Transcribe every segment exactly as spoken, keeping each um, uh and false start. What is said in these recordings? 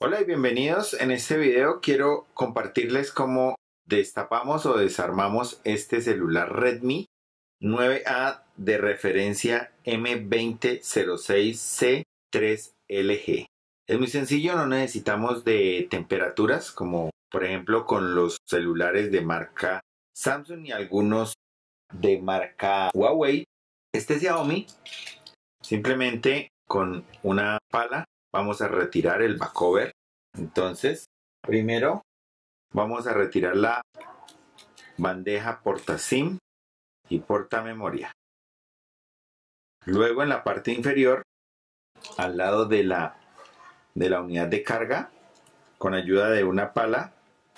Hola y bienvenidos. En este video quiero compartirles cómo destapamos o desarmamos este celular Redmi nueve A de referencia M veinte cero seis C tres L G. Es muy sencillo, no necesitamos de temperaturas como por ejemplo con los celulares de marca Samsung y algunos de marca Huawei. Este Xiaomi, simplemente con una pala vamos a retirar el backcover. Entonces, primero vamos a retirar la bandeja porta SIM y porta memoria. Luego en la parte inferior, al lado de la, de la unidad de carga, con ayuda de una pala,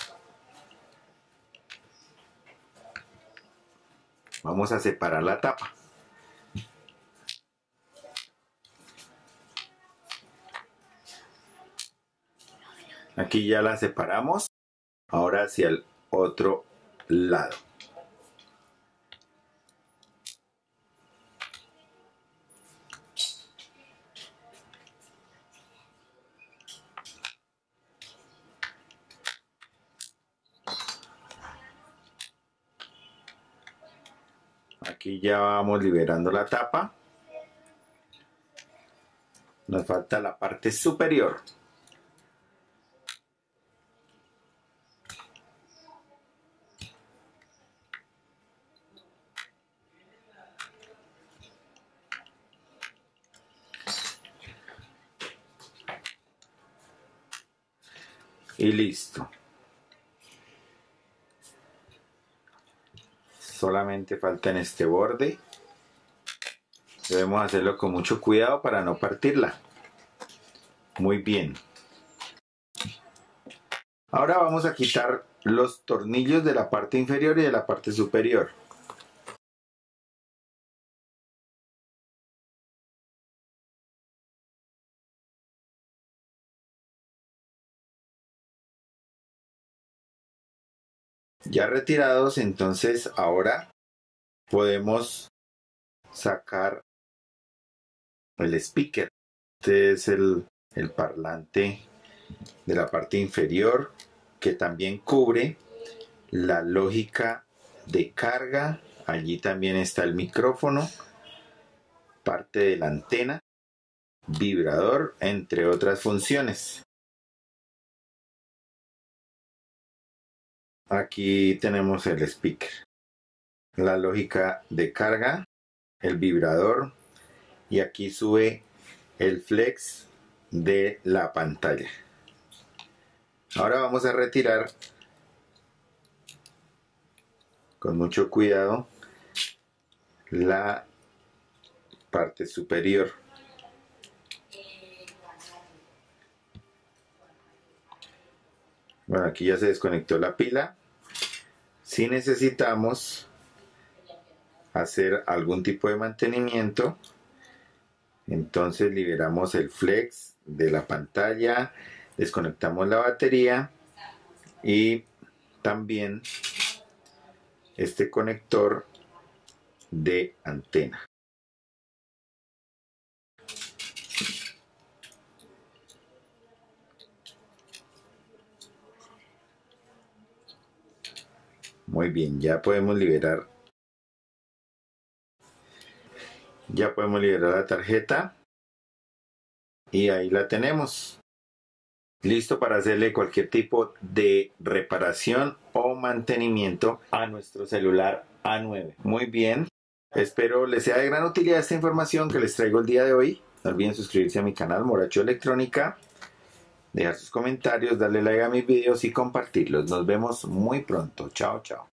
vamos a separar la tapa. Aquí ya la separamos. Ahora hacia el otro lado. Aquí ya vamos liberando la tapa. Nos falta la parte superior. Y listo. Solamente falta en este borde. Debemos hacerlo con mucho cuidado para no partirla. Muy bien. Ahora vamos a quitar los tornillos de la parte inferior y de la parte superior. Ya retirados, entonces ahora podemos sacar el speaker. Este es el, el parlante de la parte inferior que también cubre la lógica de carga. Allí también está el micrófono, parte de la antena, vibrador, entre otras funciones. Aquí tenemos el speaker, la lógica de carga, el vibrador y aquí sube el flex de la pantalla. Ahora vamos a retirar con mucho cuidado la parte superior. Bueno, aquí ya se desconectó la pila. Si necesitamos hacer algún tipo de mantenimiento, entonces liberamos el flex de la pantalla, desconectamos la batería y también este conector de antena. Muy bien, ya podemos liberar ya podemos liberar la tarjeta y ahí la tenemos, listo para hacerle cualquier tipo de reparación o mantenimiento a nuestro celular A nueve. Muy bien, espero les sea de gran utilidad esta información que les traigo el día de hoy. No olviden suscribirse a mi canal Moracho Electrónica, dejar sus comentarios, darle like a mis videos y compartirlos. Nos vemos muy pronto. Chao, chao.